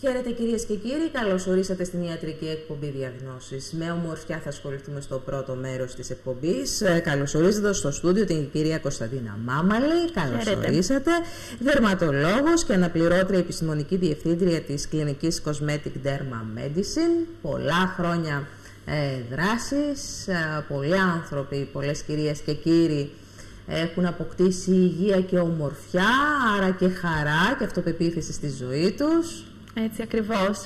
Χαίρετε κυρίες και κύριοι, καλώς ορίσατε στην ιατρική εκπομπή Διαγνώσεις. Με ομορφιά θα ασχοληθούμε στο πρώτο μέρος της εκπομπής. Καλώς ορίσατε στο στούντιο την κυρία Κωνσταντίνα Μάμαλη. Καλώς ορίσατε. Δερματολόγος και αναπληρώτρια επιστημονική διευθύντρια της κλινικής Cosmetic Derma Medicine. Πολλά χρόνια δράσης, πολλοί άνθρωποι, πολλές κυρίες και κύριοι έχουν αποκτήσει υγεία και ομορφιά, άρα και χαρά και αυτοπεποίθηση στη ζωή τους. Έτσι ακριβώς.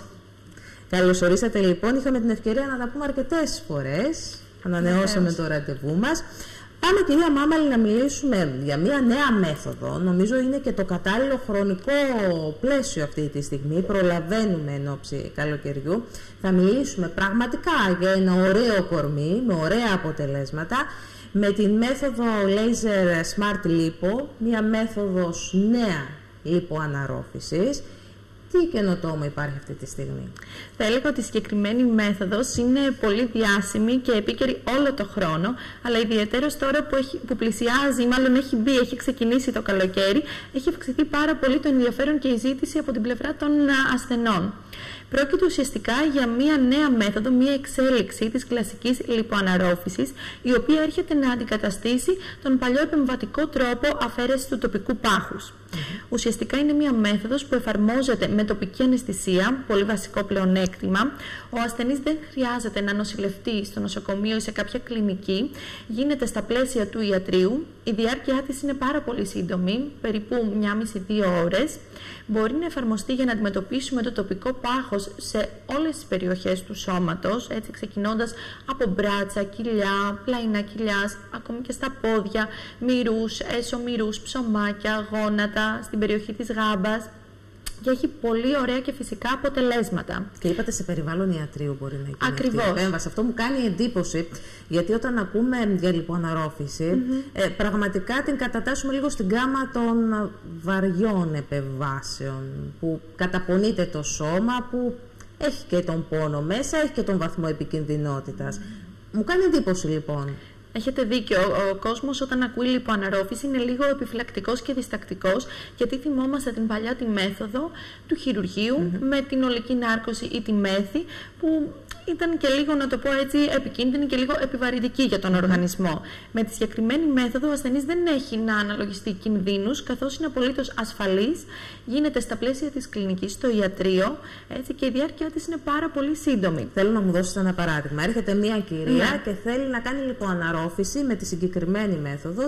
Καλώς ορίσατε λοιπόν, είχαμε την ευκαιρία να τα πούμε αρκετές φορές, ανανεώσαμε το ραντεβού μας. Πάμε κυρία Μάμαλη να μιλήσουμε για μια νέα μέθοδο, νομίζω είναι και το κατάλληλο χρονικό πλαίσιο αυτή τη στιγμή, προλαβαίνουμε εν ώψη καλοκαιριού. Θα μιλήσουμε πραγματικά για ένα ωραίο κορμί, με ωραία αποτελέσματα, με την μέθοδο Laser Smart Lipo, μια μέθοδος νέα λιποαναρρόφησης. Τι καινοτόμο υπάρχει αυτή τη στιγμή? Θα έλεγα ότι η συγκεκριμένη μέθοδος είναι πολύ διάσημη και επίκαιρη όλο το χρόνο, αλλά ιδιαίτερως τώρα που πλησιάζει, μάλλον έχει ξεκινήσει το καλοκαίρι, έχει αυξηθεί πάρα πολύ το ενδιαφέρον και η ζήτηση από την πλευρά των ασθενών. Πρόκειται ουσιαστικά για μία νέα μέθοδο, μία εξέλιξη της κλασικής λιποαναρρόφησης, η οποία έρχεται να αντικαταστήσει τον παλιό επεμβατικό τρόπο αφαίρεσης του τοπικού πάχους. Ουσιαστικά είναι μία μέθοδος που εφαρμόζεται με τοπική αναισθησία, πολύ βασικό πλεονέκτημα. Ο ασθενής δεν χρειάζεται να νοσηλευτεί στο νοσοκομείο ή σε κάποια κλινική, γίνεται στα πλαίσια του ιατρείου. Η διάρκεια της είναι πάρα πολύ σύντομη, περίπου 1,5-2 ώρες. Μπορεί να εφαρμοστεί για να αντιμετωπίσουμε το τοπικό πάχος σε όλες τις περιοχές του σώματος, έτσι ξεκινώντας από μπράτσα, κοιλιά, πλαϊνά κοιλιάς, ακόμη και στα πόδια, μυρούς, έσωμυρούς, ψωμάκια, γόνατα, στην περιοχή της γάμπας. Και έχει πολύ ωραία και φυσικά αποτελέσματα. Και είπατε σε περιβάλλον ιατρείου μπορεί να γίνει. Ακριβώς. Αυτή η επέμβαση. Αυτό μου κάνει εντύπωση, γιατί όταν ακούμε για λιποαναρρόφηση, πραγματικά την κατατάσσουμε λίγο στην γκάμα των βαριών επεμβάσεων, που καταπονείται το σώμα, που έχει και τον πόνο μέσα, έχει και τον βαθμό επικινδυνότητας. Μου κάνει εντύπωση λοιπόν. Έχετε δίκιο. Ο κόσμος όταν ακούει λιποαναρρόφηση είναι λίγο επιφυλακτικός και διστακτικός, γιατί θυμόμαστε την παλιά τη μέθοδο του χειρουργείου με την ολική νάρκωση ή τη μέθη, που ήταν και λίγο, να το πω έτσι, επικίνδυνη και λίγο επιβαρυντική για τον οργανισμό. Με τη συγκεκριμένη μέθοδο ο ασθενής δεν έχει να αναλογιστεί κινδύνους, καθώς είναι απολύτως ασφαλής, γίνεται στα πλαίσια της κλινικής, στο ιατρείο, έτσι, και η διάρκεια της είναι πάρα πολύ σύντομη. Θέλω να μου δώσετε ένα παράδειγμα. Έρχεται μια κυρία και θέλει να κάνει λιποαναρρόφηση με τη συγκεκριμένη μέθοδο,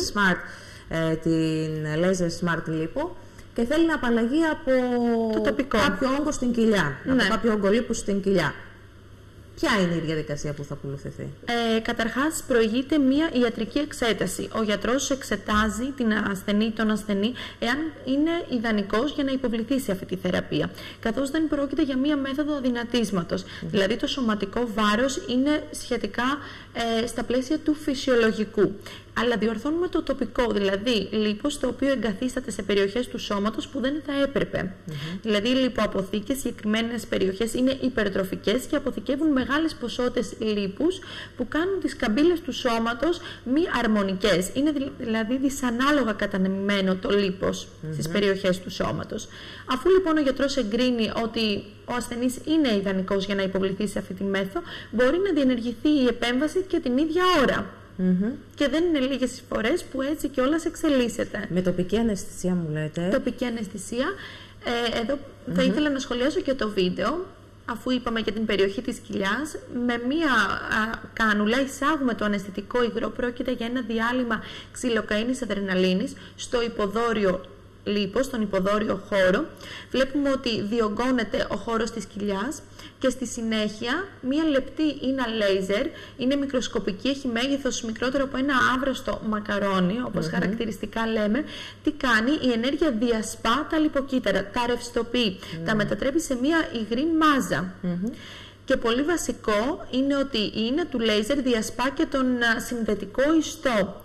την Laser Smart Lipo, και θέλει να απαλλαγεί από κάποιο όγκο στην κοιλιά, από κάποιο ογκολίπους στην κοιλιά. Ποια είναι η διαδικασία που θα ακολουθηθεί? Καταρχάς, προηγείται μία ιατρική εξέταση. Ο γιατρός εξετάζει τον ασθενή, εάν είναι ιδανικός για να υποβληθεί σε αυτή τη θεραπεία. Καθώς δεν πρόκειται για μία μέθοδο αδυνατίσματος. Δηλαδή, το σωματικό βάρος είναι σχετικά στα πλαίσια του φυσιολογικού. Αλλά διορθώνουμε το τοπικό, δηλαδή λίπος το οποίο εγκαθίσταται σε περιοχές του σώματος που δεν θα έπρεπε. Δηλαδή, οι λιποαποθήκες, συγκεκριμένες περιοχές είναι υπερτροφικές και αποθηκεύουν μεγάλες ποσότητες λίπους που κάνουν τις καμπύλες του σώματος μη αρμονικές. Είναι δηλαδή δυσανάλογα κατανεμημένο το λίπος στις περιοχές του σώματος. Αφού λοιπόν ο γιατρός εγκρίνει ότι ο ασθενής είναι ιδανικός για να υποβληθεί σε αυτή τη μέθοδο, μπορεί να διενεργηθεί η επέμβαση και την ίδια ώρα. Και δεν είναι λίγες οι φορές που έτσι κιόλας εξελίσσεται. Με τοπική αναισθησία μου λέτε? Τοπική αναισθησία. Εδώ θα ήθελα να σχολιάσω και το βίντεο. Αφού είπαμε για την περιοχή της κοιλιάς, με μία κάνουλα εισάγουμε το αναισθητικό υγρό. Πρόκειται για ένα διάλειμμα ξυλοκαΐνης αδρεναλίνης στο υποδόριο λίπος, στον υποδόριο χώρο. Βλέπουμε ότι διωγγώνεται ο χώρος της κοιλιάς και στη συνέχεια μία λεπτή ίνα λέιζερ, είναι μικροσκοπική, έχει μέγεθος μικρότερο από ένα άβραστο μακαρόνι, όπως χαρακτηριστικά λέμε. Τι κάνει? Η ενέργεια διασπά τα λιποκύτταρα, τα ρευστοποιεί, τα μετατρέπει σε μία υγρή μάζα. Και πολύ βασικό είναι ότι η ίνα του λέιζερ διασπά και τον συνδετικό ιστό.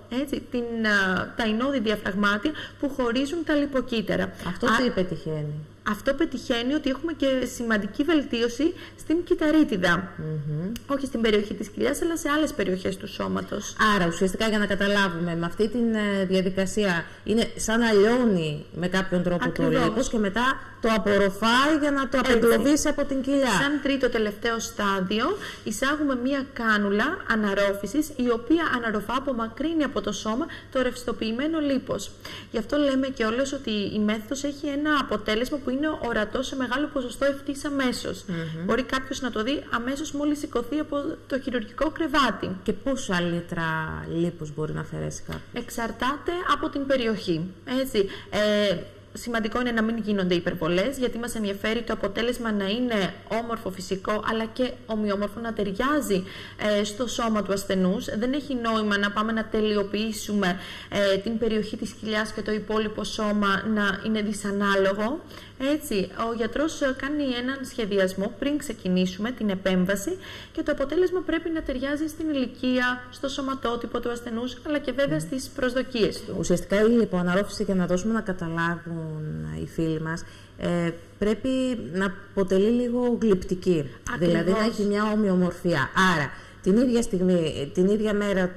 έτσι, τα εινώδη διαφραγμάτια που χωρίζουν τα λιποκύτταρα. Αυτό τι πετυχαίνει? Αυτό πετυχαίνει ότι έχουμε και σημαντική βελτίωση στην κυταρίτιδα. Όχι στην περιοχή της κοιλιάς, αλλά σε άλλες περιοχές του σώματος. Άρα, ουσιαστικά, για να καταλάβουμε, με αυτή τη διαδικασία είναι σαν να λιώνει με κάποιον τρόπο το λίπος και μετά το απορροφάει για να το απεγκλωβίσει από την κοιλιά. Σαν τρίτο τελευταίο στάδιο, εισάγουμε μία κάνουλα αναρρόφησης, η οποία αναρροφά, απομακρύνει από το σώμα το ρευστοποιημένο λίπος. Γι' αυτό λέμε κιόλας ότι η μέθοδος έχει ένα αποτέλεσμα που είναι ορατό σε μεγάλο ποσοστό ευθύς αμέσως. Μπορεί κάποιος να το δει αμέσως μόλις σηκωθεί από το χειρουργικό κρεβάτι. Και πόσα λίτρα λίπος μπορεί να αφαιρέσει κάποιος? Εξαρτάται από την περιοχή. Έτσι. Σημαντικό είναι να μην γίνονται υπερβολές, γιατί μας ενδιαφέρει το αποτέλεσμα να είναι όμορφο, φυσικό, αλλά και ομοιόμορφο, να ταιριάζει στο σώμα του ασθενούς. Δεν έχει νόημα να πάμε να τελειοποιήσουμε την περιοχή της κοιλιάς και το υπόλοιπο σώμα να είναι δυσανάλογο. Έτσι, ο γιατρός κάνει έναν σχεδιασμό πριν ξεκινήσουμε την επέμβαση και το αποτέλεσμα πρέπει να ταιριάζει στην ηλικία, στο σωματότυπο του ασθενούς, αλλά και βέβαια στις προσδοκίες του. Ουσιαστικά η λιποαναρρόφηση, για να δώσουμε να καταλάβουν οι φίλοι μας, πρέπει να αποτελεί λίγο γλυπτική. Ακριβώς. Δηλαδή να έχει μια ομοιομορφία. Άρα, την ίδια στιγμή, την ίδια μέρα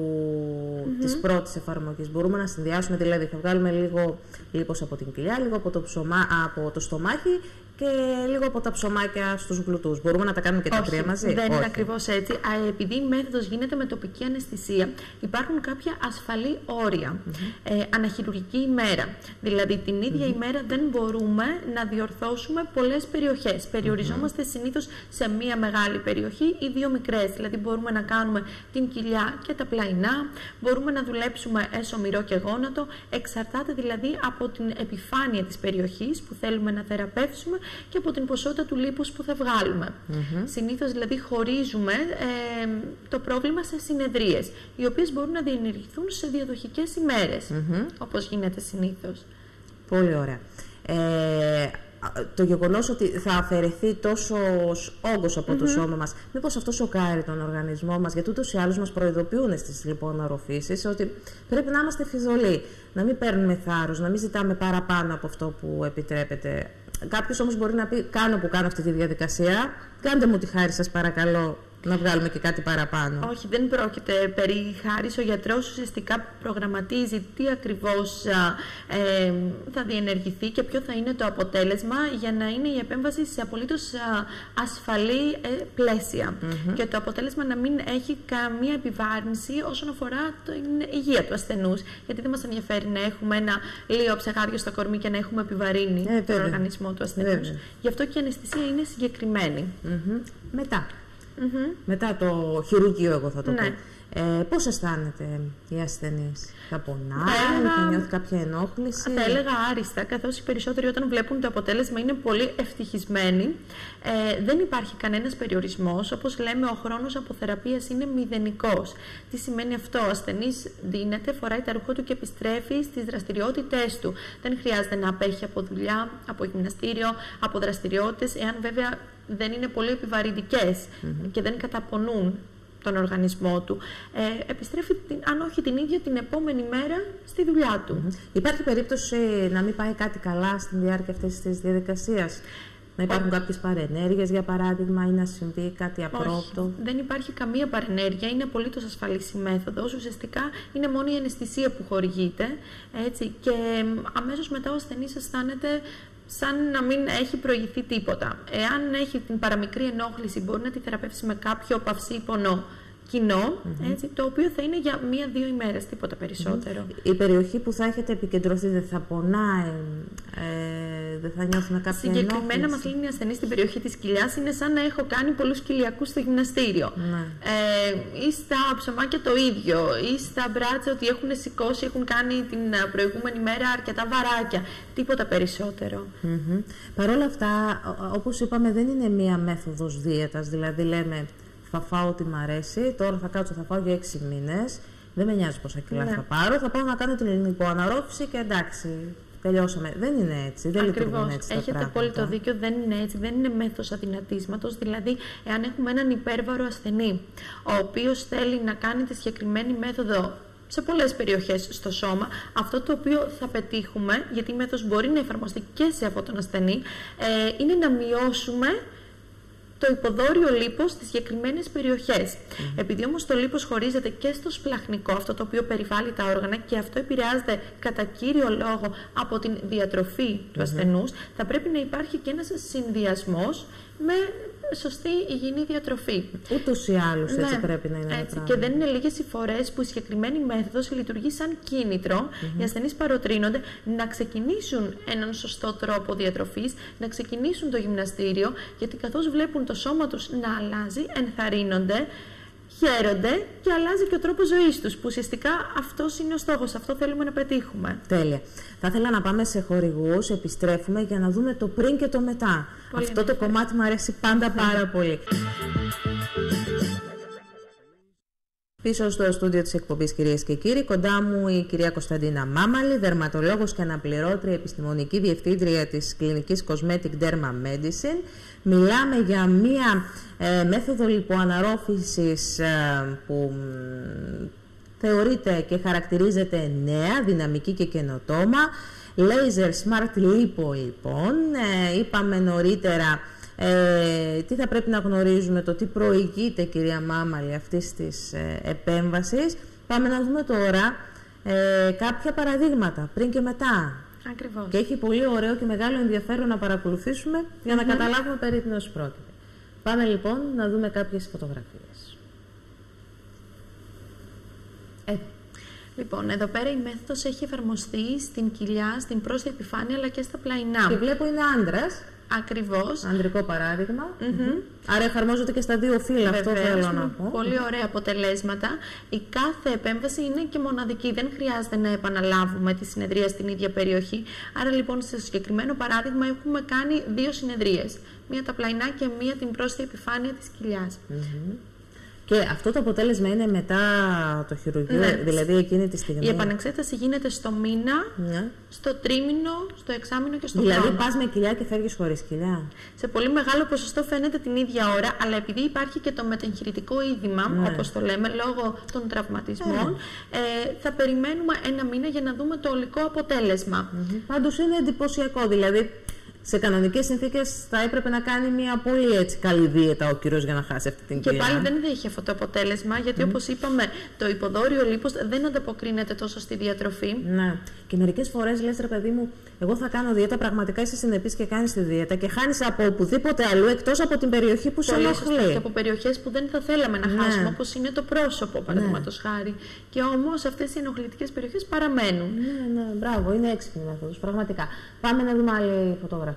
της πρώτης εφαρμογής μπορούμε να συνδυάσουμε, δηλαδή θα βγάλουμε λίγο λίπος από την κοιλιά, λίγο από το στομάχι και λίγο από τα ψωμάκια στους γλουτούς. Μπορούμε να τα κάνουμε και τα τρία μαζί? Δεν είναι ακριβώς έτσι. Επειδή η μέθοδος γίνεται με τοπική αναισθησία, υπάρχουν κάποια ασφαλή όρια. Αναχειρουργική ημέρα. Δηλαδή την ίδια ημέρα δεν μπορούμε να διορθώσουμε πολλές περιοχές. Περιοριζόμαστε συνήθως σε μία μεγάλη περιοχή ή δύο μικρές. Δηλαδή μπορούμε να κάνουμε την κοιλιά και τα πλαϊνά, μπορούμε να δουλέψουμε έσω, μυρό και γόνατο. Εξαρτάται δηλαδή από την επιφάνεια της περιοχής που θέλουμε να θεραπεύσουμε και από την ποσότητα του λίπους που θα βγάλουμε. Συνήθως δηλαδή χωρίζουμε το πρόβλημα σε συνεδρίες, οι οποίες μπορούν να διενεργηθούν σε διαδοχικές ημέρες, όπως γίνεται συνήθως. Πολύ ωραία. Το γεγονός ότι θα αφαιρεθεί τόσος όγκος από το σώμα μας, μήπως αυτό σοκάρει τον οργανισμό μας? Γιατί ούτως ή άλλως μας προειδοποιούν στις λιποαναρροφήσεις ότι πρέπει να είμαστε φιδωλοί, να μην παίρνουμε θάρρος, να μην ζητάμε παραπάνω από αυτό που επιτρέπεται. Κάποιος όμως μπορεί να πει: κάνω που κάνω αυτή τη διαδικασία, κάντε μου τη χάρη σας παρακαλώ να βγάλουμε και κάτι παραπάνω. Όχι, δεν πρόκειται περί χάρης. Ο γιατρός ουσιαστικά προγραμματίζει τι ακριβώς θα διενεργηθεί και ποιο θα είναι το αποτέλεσμα για να είναι η επέμβαση σε απολύτως ασφαλή πλαίσια. Και το αποτέλεσμα να μην έχει καμία επιβάρυνση όσον αφορά την υγεία του ασθενούς. Γιατί δεν μας ενδιαφέρει να έχουμε ένα λίγο ψεγάδιο στο κορμί και να έχουμε επιβαρύνει τον οργανισμό του ασθενούς. Γι' αυτό και η αναισθησία είναι συγκεκριμένη. Μετά το χειρουργείο, εγώ θα το πω. Πώς αισθάνεται η ασθενής? Θα πονάει, θα νιώθει κάποια ενόχληση? Θα έλεγα άριστα, καθώς οι περισσότεροι όταν βλέπουν το αποτέλεσμα είναι πολύ ευτυχισμένοι. Δεν υπάρχει κανένας περιορισμός. Όπως λέμε, ο χρόνος αποθεραπείας είναι μηδενικός. Τι σημαίνει αυτό? Ο ασθενής δίνεται, φοράει τα ρούχα του και επιστρέφει στις δραστηριότητές του. Δεν χρειάζεται να απέχει από δουλειά, από γυμναστήριο, από δραστηριότητες, εάν βέβαια δεν είναι πολύ επιβαρυντικές και δεν καταπονούν τον οργανισμό του. Επιστρέφει, αν όχι την ίδια, την επόμενη μέρα στη δουλειά του. Υπάρχει περίπτωση να μην πάει κάτι καλά στη διάρκεια αυτής της διαδικασίας? Να υπάρχουν κάποιες παρενέργειες, για παράδειγμα, ή να συμβεί κάτι απρόπτο? Όχι, δεν υπάρχει καμία παρενέργεια. Είναι απολύτως ασφαλής η μέθοδος. Ουσιαστικά είναι μόνο η αναισθησία που χορηγείται. Έτσι, και αμέσως μετά ο ασθενής αισθάνεται σαν να μην έχει προηγηθεί τίποτα. Εάν έχει την παραμικρή ενόχληση, μπορεί να τη θεραπεύσει με κάποιο παυσίπονο κοινό, έτσι, το οποίο θα είναι για 1-2 ημέρες, τίποτα περισσότερο. Η περιοχή που θα έχετε επικεντρωθεί δεν θα πονάει, δεν θα νιώθουν κάποια ενόχληση? Συγκεκριμένα μας λένε οι ασθενείς στην περιοχή της κοιλιάς είναι σαν να έχω κάνει πολλούς κοιλιακούς στο γυμναστήριο. Ή στα ψωμάκια το ίδιο, ή στα μπράτσα ότι έχουν σηκώσει, έχουν κάνει την προηγούμενη μέρα αρκετά βαράκια. Τίποτα περισσότερο. Παρ' όλα αυτά, όπως είπαμε, δεν είναι μία μέθοδος δίαιτας. Δηλαδή λέμε, θα φάω ό,τι μ' αρέσει, τώρα θα κάτσω, θα φάω για 6 μήνες, δεν με νοιάζει πόσα κιλά θα πάρω, θα πάω να κάνω την λιποαναρρόφηση και εντάξει, τελειώσαμε. Δεν είναι έτσι, δεν λειτουργούν έτσι τα έχετε απόλυτο δίκιο, δεν είναι έτσι, δεν είναι μέθοδος αδυνατίσματος. Δηλαδή, εάν έχουμε έναν υπέρβαρο ασθενή, ο οποίος θέλει να κάνει τη συγκεκριμένη μέθοδο σε πολλές περιοχές στο σώμα. Αυτό το οποίο θα πετύχουμε, γιατί η μέθοδος μπορεί να εφαρμοστεί και σε αυτόν τον ασθενή, είναι να μειώσουμε το υποδόριο λίπος στις συγκεκριμένες περιοχές. Επειδή όμως το λίπος χωρίζεται και στο σπλαχνικό, αυτό το οποίο περιβάλλει τα όργανα, και αυτό επηρεάζεται κατά κύριο λόγο από την διατροφή του ασθενούς, θα πρέπει να υπάρχει και ένας συνδυασμός με σωστή υγιεινή διατροφή. Ούτως ή άλλως έτσι πρέπει να είναι. Έτσι. Και δεν είναι λίγες οι φορές που η συγκεκριμένη μέθοδος λειτουργεί σαν κίνητρο. Οι ασθενείς παροτρύνονται να ξεκινήσουν έναν σωστό τρόπο διατροφής, να ξεκινήσουν το γυμναστήριο, γιατί καθώς βλέπουν το σώμα τους να αλλάζει, ενθαρρύνονται, χαίρονται και αλλάζει και ο τρόπος ζωής τους, που ουσιαστικά αυτός είναι ο στόχος, αυτό θέλουμε να πετύχουμε. Τέλεια. Θα ήθελα να πάμε σε χορηγούς, επιστρέφουμε για να δούμε το πριν και το μετά. Αυτό το κομμάτι μου αρέσει πάντα πάρα πολύ. Πίσω στο στούντιο της εκπομπής, κυρίες και κύριοι, κοντά μου η κυρία Κωνσταντίνα Μάμαλη, δερματολόγος και αναπληρώτρια επιστημονική διευθύντρια της κλινικής Cosmetic Derma Medicine. Μιλάμε για μία μέθοδο λιποαναρρόφησης που θεωρείται και χαρακτηρίζεται νέα, δυναμική και καινοτόμα. Laser Smart Lipo, λοιπόν. Είπαμε νωρίτερα τι θα πρέπει να γνωρίζουμε, το τι προηγείται, κυρία Μάμαλη, αυτής της επέμβασης. Πάμε να δούμε τώρα κάποια παραδείγματα πριν και μετά. Ακριβώς. Και έχει πολύ ωραίο και μεγάλο ενδιαφέρον να παρακολουθήσουμε για να καταλάβουμε περί τίνος πρόκειται. Πάμε λοιπόν να δούμε κάποιες φωτογραφίες. Λοιπόν, εδώ πέρα η μέθοδος έχει εφαρμοστεί στην κοιλιά, στην πρόσθετη επιφάνεια αλλά και στα πλαϊνά. Και βλέπω είναι άντρας. Ακριβώς. Ανδρικό παράδειγμα. Άρα εφαρμόζεται και στα δύο φύλλα, αυτό θέλω να πω. Πολύ ωραία αποτελέσματα. Η κάθε επέμβαση είναι και μοναδική. Δεν χρειάζεται να επαναλάβουμε τη συνεδρία στην ίδια περιοχή. Άρα λοιπόν, στο συγκεκριμένο παράδειγμα έχουμε κάνει 2 συνεδρίες. Μία τα πλαϊνά και μία την πρόσθετη επιφάνεια της κοιλιάς. Και αυτό το αποτέλεσμα είναι μετά το χειρουργείο, δηλαδή εκείνη τη στιγμή. Η επανεξέταση γίνεται στο μήνα, στο τρίμηνο, στο εξάμηνο και στο χρόνο. Δηλαδή πας με κοιλιά και φεύγεις χωρίς κοιλιά. Σε πολύ μεγάλο ποσοστό φαίνεται την ίδια ώρα, αλλά επειδή υπάρχει και το μετεγχειρητικό είδημα, όπως το λέμε, λόγω των τραυματισμών, θα περιμένουμε 1 μήνα για να δούμε το ολικό αποτέλεσμα. Πάντως είναι εντυπωσιακό, δηλαδή. Σε κανονικές συνθήκες θα έπρεπε να κάνει μια πολύ έτσι καλή δίαιτα ο κύριος για να χάσει αυτή την κοιλιά. Και πάλι δεν έχει αυτό το αποτέλεσμα, γιατί όπως είπαμε, το υποδόριο λίπος δεν ανταποκρίνεται τόσο στη διατροφή. Ναι. Και μερικές φορές λες, ρε παιδί μου, εγώ θα κάνω δίαιτα, πραγματικά είσαι συνεπής και κάνεις τη δίαιτα και χάνεις από οπουδήποτε αλλού εκτός από την περιοχή που σε ενοχλεί. Και από περιοχές που δεν θα θέλαμε να χάσουμε, όπως είναι το πρόσωπο, παραδείγματος χάρη. Και όμως αυτές οι ενοχλητικές περιοχές παραμένουν. Ναι, μπράβο, είναι έξυπνη μέθοδος, πραγματικά. Πάμε να δούμε άλλη φωτογραφία.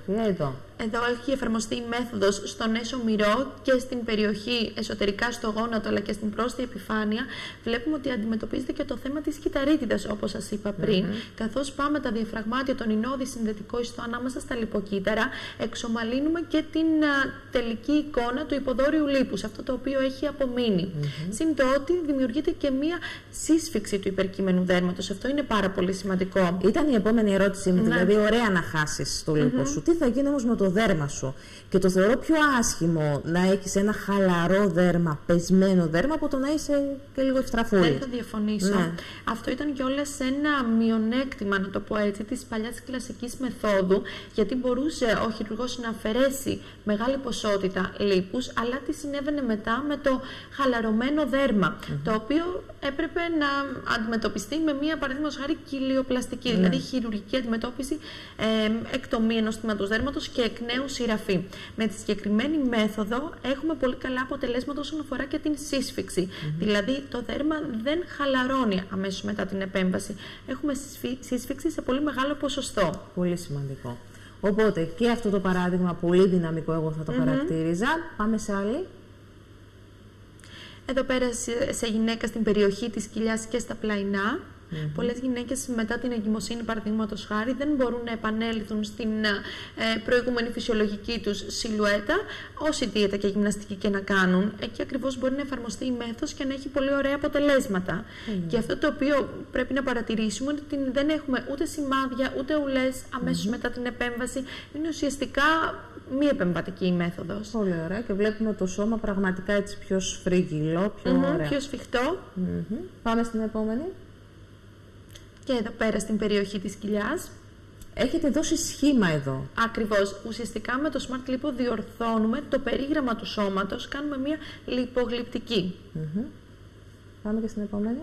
Εδώ έχει εφαρμοστεί η μέθοδος στον έσω μυρό και στην περιοχή εσωτερικά στο γόνατο αλλά και στην πρόσθετη επιφάνεια. Βλέπουμε ότι αντιμετωπίζεται και το θέμα της κυταρίτιδας, όπως σας είπα πριν. Καθώς πάμε τα διαφραγμάτια, τον ινώδη συνδετικό ιστό ανάμεσα στα λιποκύτταρα, εξομαλύνουμε και την τελική εικόνα του υποδόριου λίπους, αυτό το οποίο έχει απομείνει. Συν το ότι δημιουργείται και μία σύσφυξη του υπερκείμενου δέρματος. Αυτό είναι πάρα πολύ σημαντικό. Ήταν η επόμενη ερώτησή μου, δηλαδή ωραία να χάσεις το λίπο σου. Τι θα γίνει όμως με το δέρμα σου? Και το θεωρώ πιο άσχημο να έχεις ένα χαλαρό δέρμα, πεσμένο δέρμα, από το να είσαι και λίγο ευστραφούλη. Δεν θα διαφωνήσω. Αυτό ήταν κιόλας ένα μειονέκτημα, να το πω έτσι, της παλιάς κλασικής μεθόδου, γιατί μπορούσε ο χειρουργός να αφαιρέσει μεγάλη ποσότητα λίπους, αλλά τι συνέβαινε μετά με το χαλαρωμένο δέρμα, το οποίο έπρεπε να αντιμετωπιστεί με μία, παραδείγματος χάρη, κοιλιοπλαστική, δηλαδή χειρουργική αντιμετώπιση, εκτομή ενός τμήματος δέρματος και εκ νέου σειραφή. Με τη συγκεκριμένη μέθοδο έχουμε πολύ καλά αποτελέσματα όσον αφορά και την σύσφυξη. Δηλαδή το δέρμα δεν χαλαρώνει αμέσως μετά την επέμβαση. Έχουμε σύσφυξη σε πολύ μεγάλο ποσοστό. Πολύ σημαντικό. Οπότε και αυτό το παράδειγμα πολύ δυναμικό εγώ θα το χαρακτήριζα. Πάμε σε άλλη. Εδώ πέρα σε γυναίκα στην περιοχή της κοιλιάς και στα πλαϊνά. Πολλές γυναίκες μετά την εγκυμοσύνη, παραδείγματος χάρη, δεν μπορούν να επανέλθουν στην προηγούμενη φυσιολογική τους σιλουέτα, όση δίαιτα και γυμναστική και να κάνουν. Εκεί ακριβώς μπορεί να εφαρμοστεί η μέθοδος και να έχει πολύ ωραία αποτελέσματα. Και αυτό το οποίο πρέπει να παρατηρήσουμε είναι ότι δεν έχουμε ούτε σημάδια ούτε ουλές αμέσως μετά την επέμβαση. Είναι ουσιαστικά μη επεμβατική η μέθοδος. Πολύ ωραία, και βλέπουμε το σώμα πραγματικά έτσι πιο σφρίγγυλο, πιο ωραίο. Πιο σφιχτό. Πάμε στην επόμενη. Και εδώ πέρα στην περιοχή της κοιλιάς. Έχετε δώσει σχήμα εδώ. Ακριβώς. Ουσιαστικά με το Smart Lipo διορθώνουμε το περίγραμμα του σώματος, κάνουμε μια λιπογλυπτική. Πάμε και στην επόμενη.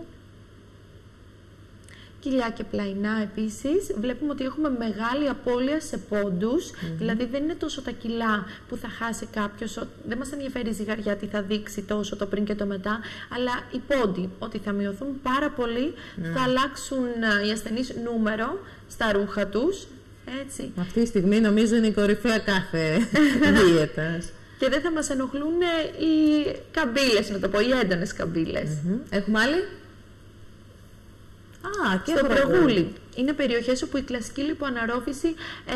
Κοιλιά και πλαϊνά επίσης. Βλέπουμε ότι έχουμε μεγάλη απώλεια σε πόντους, δηλαδή δεν είναι τόσο τα κιλά που θα χάσει κάποιος, δεν μας ενδιαφέρει η ζυγαριά τι θα δείξει τόσο το πριν και το μετά, αλλά οι πόντοι, ότι θα μειωθούν πάρα πολύ, θα αλλάξουν οι ασθενείς νούμερο στα ρούχα τους, έτσι. Αυτή τη στιγμή νομίζω είναι η κορυφαία κάθε δίαιτας. Και δεν θα μας ενοχλούν οι καμπύλες, να το πω, οι έντονες καμπύλες. Έχουμε άλλη? Στο προγούλι. Είναι περιοχές όπου η κλασική λιποαναρρόφηση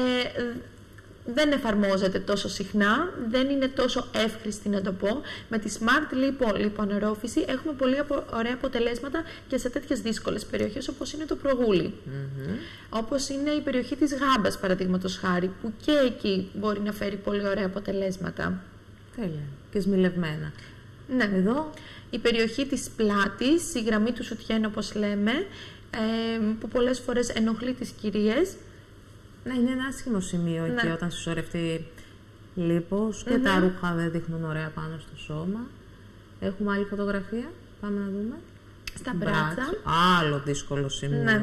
δεν εφαρμόζεται τόσο συχνά, δεν είναι τόσο εύχρηστη να το πω. Με τη Smart Lipo λιποαναρρόφηση έχουμε πολύ ωραία αποτελέσματα και σε τέτοιες δύσκολες περιοχές όπως είναι το προγούλι. Όπως είναι η περιοχή της γάμπας, παραδείγματος χάρη, που και εκεί μπορεί να φέρει πολύ ωραία αποτελέσματα. Τέλεια. Και σμιλευμένα. Ναι. Εδώ. Η περιοχή της πλάτης, η γραμμή του σουτιέν όπως λέμε, που πολλές φορές ενοχλεί τις κυρίες. Ναι, είναι ένα άσχημο σημείο εκεί όταν συσσωρευτεί λίπος και τα ρούχα δεν δείχνουν ωραία πάνω στο σώμα. Έχουμε άλλη φωτογραφία, πάμε να δούμε. Στα μπράτσα. Άλλο δύσκολο σημείο, Ναι.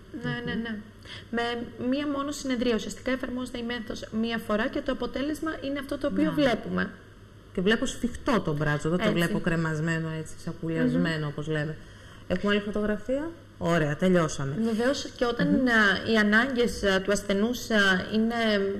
Με μία μόνο συνεδρία ουσιαστικά εφαρμόζεται η μέθοδος μία φορά και το αποτέλεσμα είναι αυτό το οποίο βλέπουμε. Και βλέπω σφιχτό το μπράτσο, δεν το βλέπω κρεμασμένο έτσι, σακουλιασμένο όπως λέμε. Έχουμε άλλη φωτογραφία. Ωραία, τελειώσαμε. Βεβαίως και όταν οι ανάγκες του ασθενούς είναι,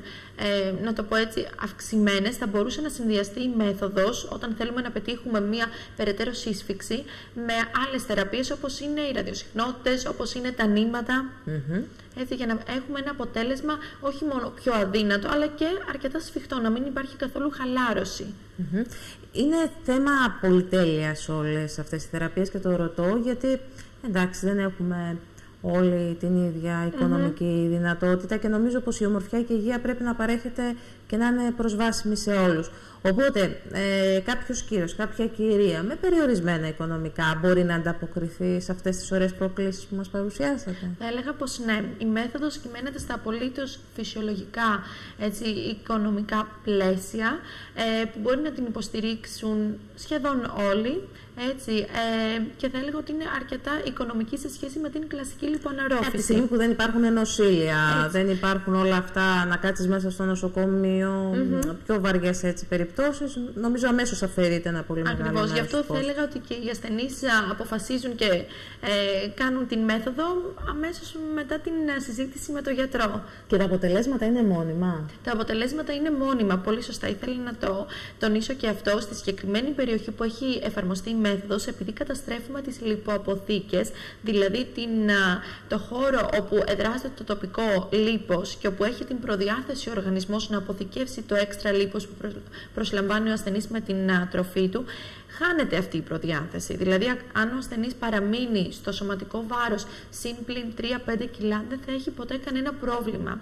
να το πω έτσι, αυξημένες, θα μπορούσε να συνδυαστεί η μέθοδος όταν θέλουμε να πετύχουμε μία περαιτέρω σύσφυξη με άλλες θεραπείες όπως είναι οι ραδιοσυχνότητες, όπως είναι τα νήματα. Έτσι, για να έχουμε ένα αποτέλεσμα όχι μόνο πιο αδύνατο, αλλά και αρκετά σφιχτό, να μην υπάρχει καθόλου χαλάρωση. Είναι θέμα πολυτέλειας όλες αυτές οι θεραπείες και το ρωτώ γιατί εντάξει δεν έχουμε όλη την ίδια οικονομική δυνατότητα και νομίζω πως η ομορφιά και η υγεία πρέπει να παρέχεται και να είναι προσβάσιμη σε όλους. Οπότε κάποιος κύριος, κάποια κυρία με περιορισμένα οικονομικά μπορεί να ανταποκριθεί σε αυτές τις ωραίες προκλήσεις που μας παρουσιάσατε? Θα έλεγα πως ναι. Η μέθοδος κυμαίνεται στα απολύτως φυσιολογικά έτσι, οικονομικά πλαίσια που μπορεί να την υποστηρίξουν σχεδόν όλοι. Έτσι, και θα έλεγα ότι είναι αρκετά οικονομική σε σχέση με την κλασική λιποαναρρόφηση. Από τη στιγμή που δεν υπάρχουν νοσήλια, δεν υπάρχουν όλα αυτά, να κάτσεις μέσα στο νοσοκομείο, πιο βαριές έτσι περιπτώσεις, νομίζω αμέσως αφαιρείται ένα πολύ μεγάλο μέρος. Ακριβώς, γι' αυτό θα έλεγα ότι και οι ασθενείς αποφασίζουν και κάνουν την μέθοδο αμέσως μετά την συζήτηση με τον γιατρό. Και τα αποτελέσματα είναι μόνιμα? Τα αποτελέσματα είναι μόνιμα, πολύ σωστά. Ήθελα να το τονίσω και αυτό. Στη συγκεκριμένη περιοχή που έχει εφαρμοστεί η μέθοδος, επειδή καταστρέφουμε τις λιποαποθήκες, δηλαδή το χώρο όπου εδράζεται το τοπικό λίπος και όπου έχει την προδιάθεση ο οργανισμός να αποθηκεύσει το έξτρα λίπος που προσλαμβάνει ο ασθενής με την τροφή του, χάνεται αυτή η προδιάθεση. Δηλαδή, αν ο ασθενής παραμείνει στο σωματικό βάρος συν πλην 3-5 κιλά, δεν θα έχει ποτέ κανένα πρόβλημα.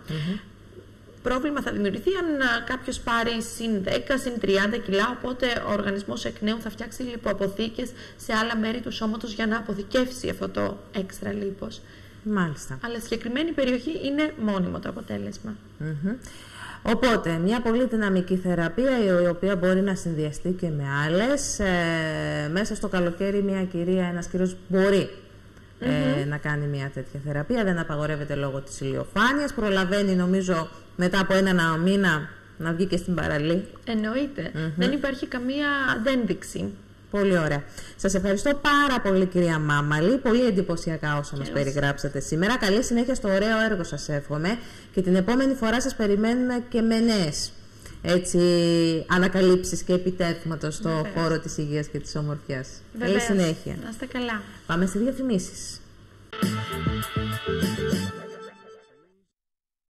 Πρόβλημα θα δημιουργηθεί αν κάποιος πάρει συν 10, συν 30 κιλά, οπότε ο οργανισμός εκ νέου θα φτιάξει λιποαποθήκες σε άλλα μέρη του σώματος για να αποθηκεύσει αυτό το έξτρα λίπος. Μάλιστα. Αλλά στη συγκεκριμένη περιοχή είναι μόνιμο το αποτέλεσμα. Οπότε, μια πολύ δυναμική θεραπεία η οποία μπορεί να συνδυαστεί και με άλλες. Μέσα στο καλοκαίρι μια κυρία, ένας κύριος μπορεί να κάνει μια τέτοια θεραπεία. Δεν απαγορεύεται λόγω της ηλιοφάνειας. Προλαβαίνει νομίζω μετά από ένα μήνα να βγει και στην παραλία. Εννοείται. Δεν υπάρχει καμία αντένδειξη. Πολύ ωραία. Σας ευχαριστώ πάρα πολύ κυρία Μάμαλη. Πολύ εντυπωσιακά όσα μας περιγράψατε σήμερα. Καλή συνέχεια στο ωραίο έργο σας εύχομαι. Και την επόμενη φορά σας περιμένουμε και με νέες ανακαλύψεις και επιτεύγματα στο χώρο της υγείας και της ομορφιάς. Καλή συνέχεια. Να είστε καλά. Πάμε σε διαφημίσεις.